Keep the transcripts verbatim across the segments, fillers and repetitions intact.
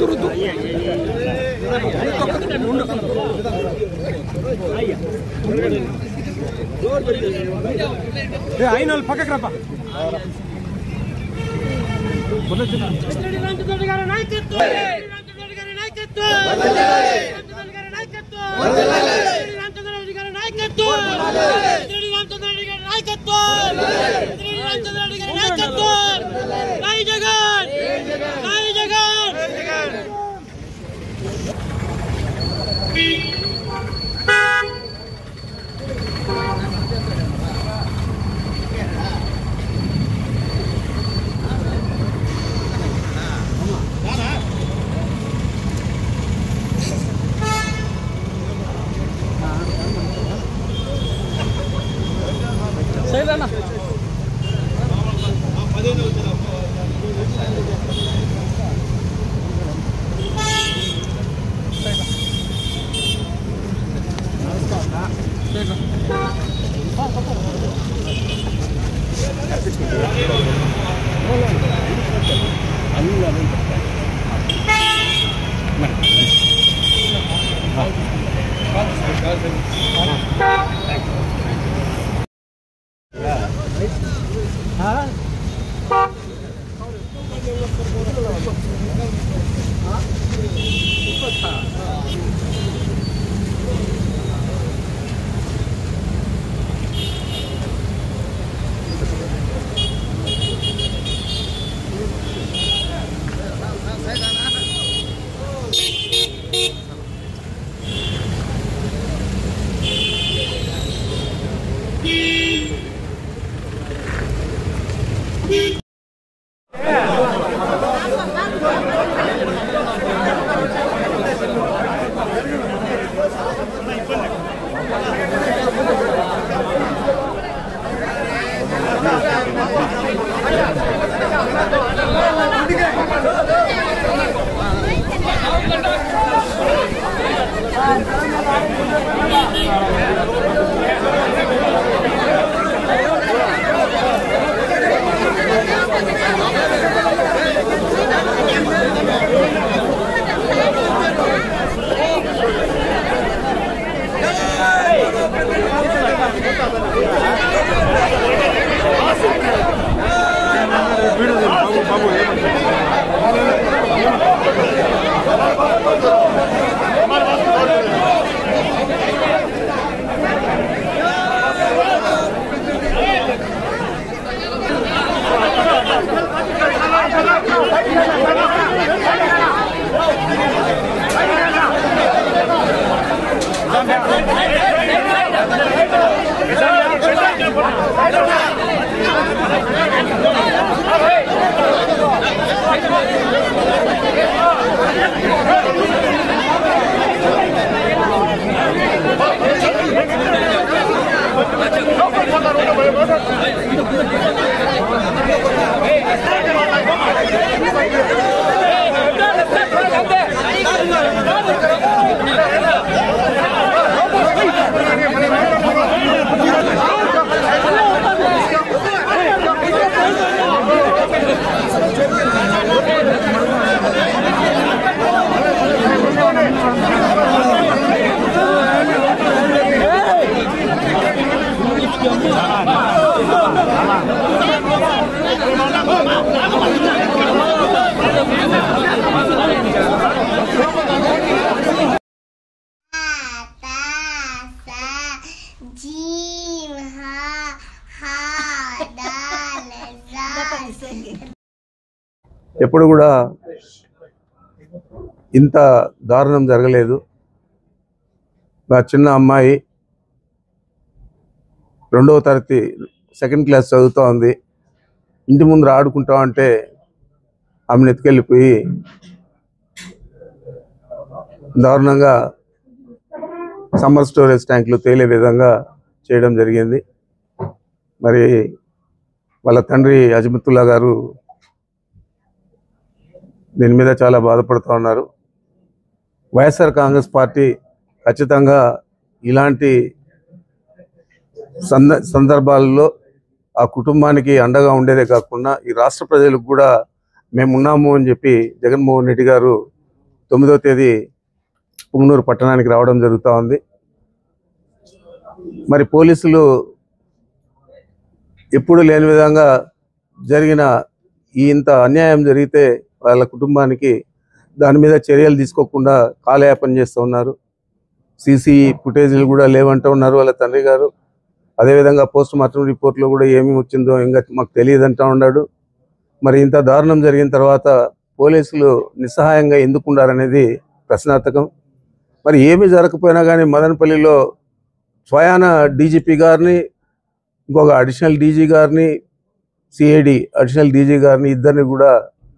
అయిన వాళ్ళు పక్కకు రాపా సైలనా ఎప్పుడు కూడా ఇంత దారుణం జరగలేదు. నా చిన్న అమ్మాయి రెండవ తరగతి సెకండ్ క్లాస్ చదువుతూ ఉంది. ఇంటి ముందర ఆడుకుంటా ఉంటే ఆమెను ఎత్తుకెళ్ళిపోయి దారుణంగా సమ్మర్ స్టోరేజ్ ట్యాంకులు తేలే విధంగా చేయడం జరిగింది. మరి వాళ్ళ తండ్రి అజమతుల్లా గారు దీని మీద చాలా బాధపడుతూ ఉన్నారు. వైఎస్ఆర్ కాంగ్రెస్ పార్టీ ఖచ్చితంగా ఇలాంటి సంద సందర్భాల్లో ఆ కుటుంబానికి అండగా ఉండేదే కాకుండా ఈ రాష్ట్ర ప్రజలకు కూడా మేమున్నాము అని చెప్పి జగన్మోహన్ రెడ్డి గారు తొమ్మిదవ తేదీ పుంగనూరు పట్టణానికి రావడం జరుగుతూ ఉంది. మరి పోలీసులు ఎప్పుడు లేని విధంగా జరిగిన ఈ ఇంత అన్యాయం జరిగితే వాళ్ళ కుటుంబానికి దాని మీద చర్యలు తీసుకోకుండా కాలయాపన చేస్తూ ఉన్నారు. సీసీ ఫుటేజీలు కూడా లేవంటూ ఉన్నారు వాళ్ళ తండ్రి గారు. అదేవిధంగా పోస్ట్ మార్టం రిపోర్ట్లో కూడా ఏమి వచ్చిందో ఇంకా మాకు తెలియదంటూ ఉన్నాడు. మరి ఇంత దారుణం జరిగిన తర్వాత పోలీసులు నిస్సహాయంగా ఎందుకున్నారనేది ప్రశ్నార్థకం. మరి ఏమి జరగకపోయినా కానీ మదనపల్లిలో స్వయాన డీజీపీ గారిని, ఇంకొక అడిషనల్ డీజీ గారిని, సిఐడి అడిషనల్ డీజీ గారిని ఇద్దరిని కూడా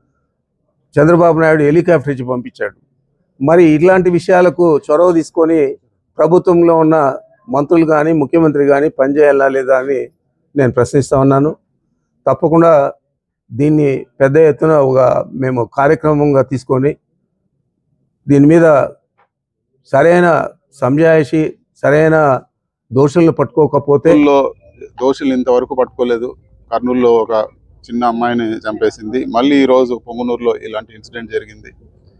చంద్రబాబు నాయుడు హెలికాప్టర్ ఇచ్చి పంపించాడు. మరి ఇట్లాంటి విషయాలకు చొరవ తీసుకొని ప్రభుత్వంలో ఉన్న మంత్రులు కానీ ముఖ్యమంత్రి కానీ పనిచేయాలా లేదా అని నేను ప్రశ్నిస్తూ ఉన్నాను. తప్పకుండా దీన్ని పెద్ద ఎత్తున ఒక మేము కార్యక్రమంగా తీసుకొని దీని మీద సరైన సంజాయిషి, సరైన దోషులను పట్టుకోకపోతే దోషులు ఇంతవరకు పట్టుకోలేదు. కర్నూలులో ఒక చిన్న అమ్మాయిని చంపేసింది. మళ్ళీ ఈరోజు పొంగునూరులో ఇలాంటి ఇన్సిడెంట్ జరిగింది.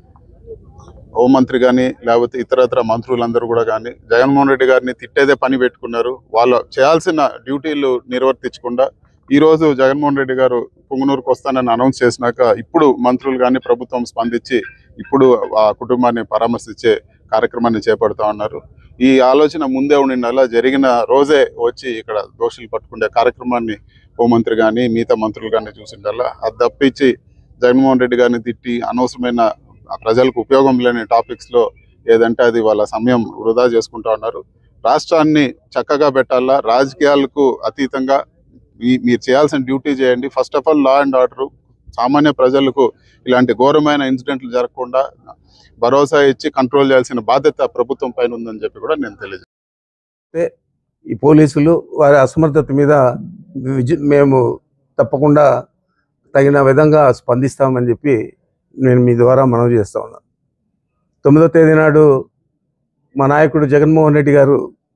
హోంమంత్రి కానీ లేకపోతే ఇతరత్ర మంత్రులందరూ కూడా కానీ జగన్మోహన్ రెడ్డి గారిని తిట్టేదే పని పెట్టుకున్నారు. వాళ్ళు చేయాల్సిన డ్యూటీలు నిర్వర్తించకుండా ఈరోజు జగన్మోహన్ రెడ్డి గారు పొంగునూరుకు వస్తానని అనౌన్స్ చేసినాక ఇప్పుడు మంత్రులు కానీ ప్రభుత్వం స్పందించి ఇప్పుడు ఆ కుటుంబాన్ని పరామర్శించే కార్యక్రమాన్ని చేపడుతూ ఉన్నారు. ఈ ఆలోచన ముందే ఉండినలా జరిగిన రోజే వచ్చి ఇక్కడ దోషులు పట్టుకునే కార్యక్రమాన్ని హోంమంత్రి కానీ మిగతా మంత్రులు కానీ చూసిండల్లా. అది తప్పించి జగన్మోహన్ రెడ్డి గారిని తిట్టి అనవసరమైన ప్రజలకు ఉపయోగం లేని టాపిక్స్లో ఏదంటే అది వాళ్ళ సమయం వృధా చేసుకుంటా ఉన్నారు. రాష్ట్రాన్ని చక్కగా పెట్టాలా, రాజకీయాలకు అతీతంగా మీరు చేయాల్సిన డ్యూటీ చేయండి. First of all law and order, సామాన్య ప్రజలకు ఇలాంటి ఘోరమైన ఇన్సిడెంట్లు జరగకుండా భరోసా ఇచ్చి కంట్రోల్ చేయాల్సిన బాధ్యత ప్రభుత్వం పైన ఉందని చెప్పి కూడా నేను తెలియజేస్తాను. ఈ పోలీసులు వారి అసమర్థత మీద మేము తప్పకుండా తగిన విధంగా స్పందిస్తామని చెప్పి నేను మీ ద్వారా మనవి చేస్తా ఉన్నాను. తొమ్మిదో తేదీ నాడు మా నాయకుడు జగన్మోహన్ రెడ్డి గారు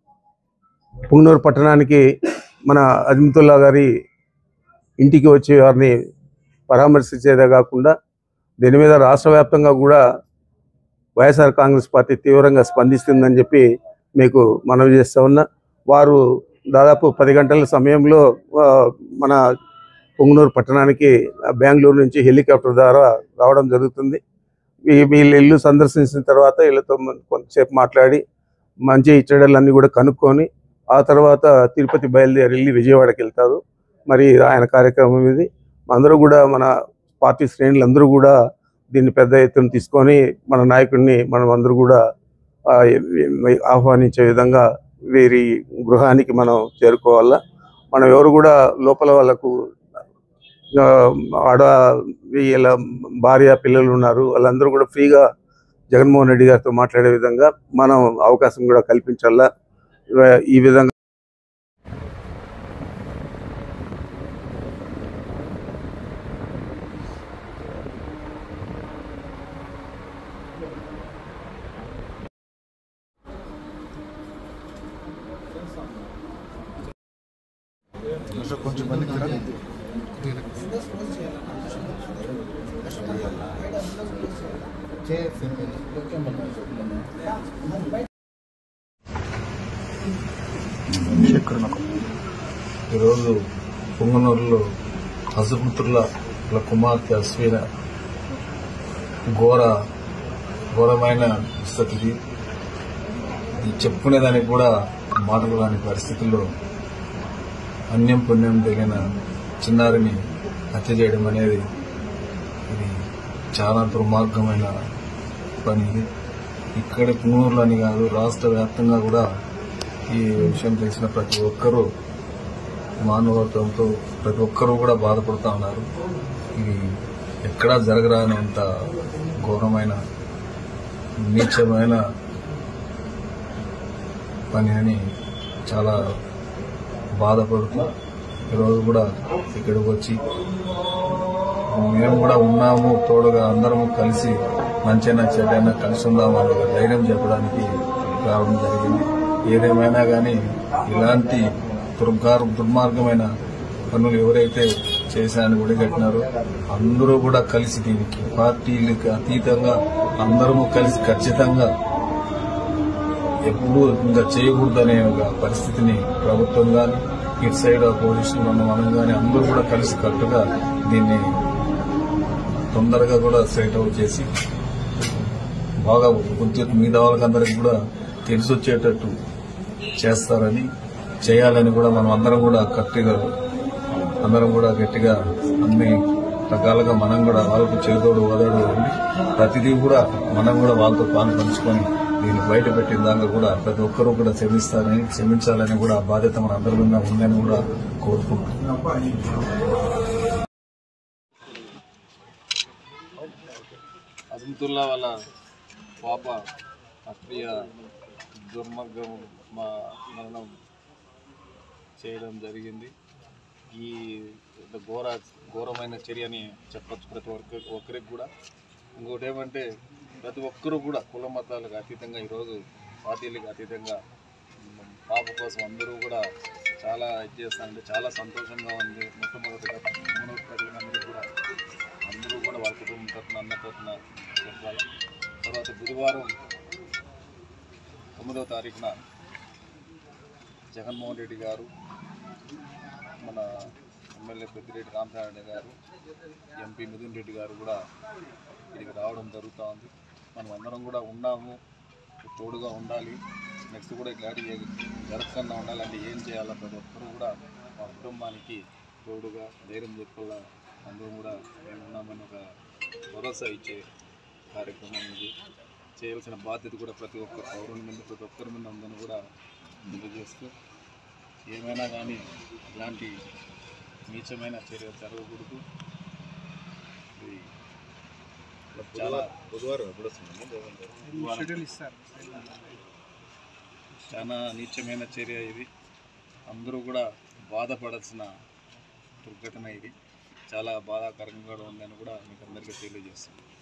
పుంగనూరు పట్టణానికి మన అజ్మతుల్లా గారి ఇంటికి వచ్చి వారిని పరామర్శించేదే కాకుండా దీని మీద రాష్ట్ర వ్యాప్తంగా కూడా వైఎస్ఆర్ కాంగ్రెస్ పార్టీ తీవ్రంగా స్పందిస్తుందని చెప్పి మీకు మనవి చేస్తూ ఉన్నా. వారు దాదాపు పది గంటల సమయంలో మన పొంగునూరు పట్టణానికి బెంగళూరు నుంచి హెలికాప్టర్ ద్వారా రావడం జరుగుతుంది. వీళ్ళ ఇల్లు సందర్శించిన తర్వాత వీళ్ళతో కొంతసేపు మాట్లాడి మంచి చెడ్డలన్నీ కూడా కనుక్కొని ఆ తర్వాత తిరుపతి బయలుదేరి వెళ్ళి విజయవాడకి వెళ్తారు. మరి ఆయన కార్యక్రమం ఇది. అందరూ కూడా మన పార్టీ శ్రేణులందరూ కూడా దీన్ని పెద్ద ఎత్తున తీసుకొని మన నాయకుడిని మనం అందరూ కూడా ఆహ్వానించే విధంగా వీరి గృహానికి మనం చేరుకోవాలా. మనం ఎవరు కూడా లోపల వాళ్ళకు ఆడ వీళ్ళ భార్య పిల్లలు ఉన్నారు, వాళ్ళందరూ కూడా ఫ్రీగా జగన్మోహన్ రెడ్డి గారితో మాట్లాడే విధంగా మనం అవకాశం కూడా కల్పించాలా. ఈ విధంగా కొంచెం మంది ఈరోజు పొంగనూరులో హజపుత్రుల కుమార్తె అశ్విన ఘోర ఘోరమైన స్థితికి చెప్పుకునేదానికి కూడా మాటలు కాని పరిస్థితుల్లో అన్యం పుణ్యం తెలియన చిన్నారిని హత్య చేయడం అనేది ఇది చాలా దుర్మార్గమైన పని. ఇది ఇక్కడ పొంగనూరులోని కాదు, రాష్ట్ర వ్యాప్తంగా కూడా ఈ విషయం తెలిసిన ప్రతి ఒక్కరూ మానవత్వంతో ప్రతి ఒక్కరూ కూడా బాధపడుతూ ఉన్నారు. ఇది ఎక్కడా జరగరానంత ఘోరమైన నీచమైన పని అని చాలా బాధపడుతూ ఈరోజు కూడా ఇక్కడికి వచ్చి మేము కూడా ఉన్నాము, తోడుగా అందరము కలిసి మంచైనా చెడ్డైనా కలిసి ఉందాము అనే ధైర్యం చెప్పడానికి రావడం జరిగింది. ఏదేమైనా కానీ ఇలాంటి దుర్గార్ దుర్మార్గమైన పనులు ఎవరైతే చేశాను గుడి కట్టినారు. అందరూ కూడా కలిసి దీనికి పార్టీలకు అతీతంగా అందరము కలిసి ఖచ్చితంగా ఎప్పుడు ఇంకా చేయకూడదనే ఒక పరిస్థితిని ప్రభుత్వం కానీ ఇటు సైడ్ అపోజిషన్ ఉన్న మనం కానీ అందరూ కూడా కలిసి కట్టుగా దీన్ని తొందరగా కూడా స్ట్రైట్ అవుట్ చేసి బాగా కొంచెం మిగతా వాళ్ళకందరికి కూడా తెలిసి వచ్చేటట్టు చేస్తారని చేయాలని కూడా మనం అందరం కూడా గట్టిగా అందరం కూడా గట్టిగా అన్ని రకాలుగా మనం కూడా వాళ్ళకు చేదోడు వదడు ఉండి ప్రతిదీ కూడా మనం కూడా వాళ్ళతో పాలు పంచుకొని దీన్ని బయట పెట్టిన దాకా కూడా ప్రతి ఒక్కరూ కూడా క్షమిస్తారని క్షమించాలని కూడా బాధ్యత మన అందరి మీద ఉందని కూడా కోరుకుంటున్నాం. అజంతుల్లా వాళ్ళ పాప అప్రియ దుర్మార్గం మా మరణం చేయడం జరిగింది. ఈ ఘోర ఘోరమైన చర్యని చెప్పచ్చు ప్రతి ఒక్క ఒక్కరికి కూడా. ఇంకోటి ఏమంటే ప్రతి ఒక్కరూ కూడా కుల మతాలకు అతీతంగా ఈరోజు పార్టీలకు అతీతంగా పాప కోసం అందరూ కూడా చాలా ఇది చేస్తారంటే చాలా సంతోషంగా ఉంది. మొట్టమొదటిగా మూడవ ప్రజలందరూ కూడా అందరూ కూడా వాళ్ళ కుటుంబం తరఫున అన్న తరఫున చెప్పాలి. తర్వాత బుధవారం తొమ్మిదవ తారీఖున జగన్మోహన్ రెడ్డి గారు, మన ఎమ్మెల్యే పెద్దిరెడ్డి రామచంద్రారెడ్డి గారు, ఎంపీ మిథున్ రెడ్డి గారు కూడా ఇక్కడికి రావడం జరుగుతూ ఉంది. మనం అందరం కూడా ఉన్నాము, తోడుగా ఉండాలి. నెక్స్ట్ కూడా ఇట్లాంటి జరగకుండా ఉండాలంటే ఏం చేయాలో ప్రతి ఒక్కరూ కూడా మా కుటుంబానికి తోడుగా ధైర్యం చెప్పాలా అందరం కూడా మేము ఉన్నామని ఒక భరోసా ఇచ్చే కార్యక్రమం ఇది. చేయాల్సిన బాధ్యత కూడా ప్రతి ఒక్క పౌరుని మీద ప్రతి ఒక్కరి మీద ఉందని కూడా తెలియజేస్తూ ఏమైనా కానీ ఇలాంటి నీచమైన చర్య జరగకూడదు. ఇది చాలా బుధవారం చాలా నీచమైన చర్య ఇది. అందరూ కూడా బాధపడాల్సిన దుర్ఘటన ఇది. చాలా బాధాకరంగా ఉందని కూడా మీకు అందరికీ తెలియజేస్తాను.